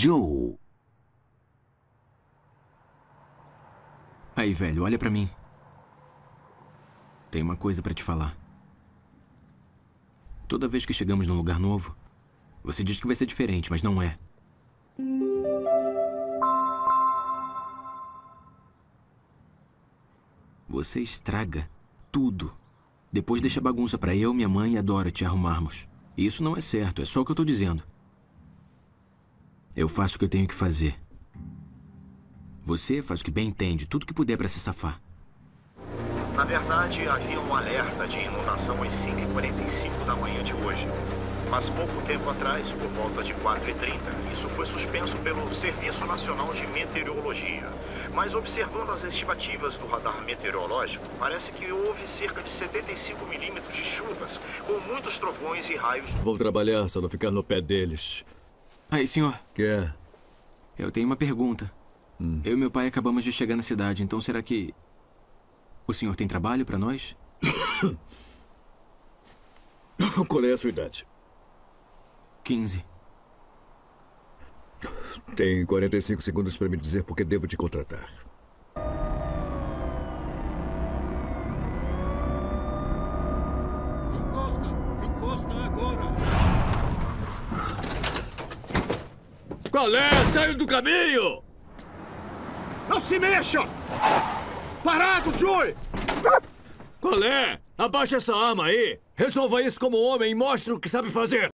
Joe! Aí, velho, olha pra mim. Tem uma coisa pra te falar. Toda vez que chegamos num lugar novo, você diz que vai ser diferente, mas não é. Você estraga tudo. Depois deixa bagunça pra eu, minha mãe e a Dorothy arrumarmos. E isso não é certo, é só o que eu tô dizendo. Eu faço o que eu tenho que fazer. Você faz o que bem entende, tudo que puder pra se safar. Na verdade, havia um alerta de inundação às 5h45 da manhã de hoje. Mas pouco tempo atrás, por volta de 4h30, isso foi suspenso pelo Serviço Nacional de Meteorologia. Mas observando as estimativas do radar meteorológico, parece que houve cerca de 75 milímetros de chuvas, com muitos trovões e raios. Vou trabalhar, só não ficar no pé deles. Aí, senhor. Quer? Eu tenho uma pergunta. Eu e meu pai acabamos de chegar na cidade, então será que o senhor tem trabalho pra nós? Qual é a sua idade? 15. Tem 45 segundos para me dizer por que devo te contratar. Encosta agora! Qual é? Saiu do caminho! Não se mexa! Parado, Joey! Qual é? Abaixa essa arma aí! Resolva isso como homem e mostre o que sabe fazer!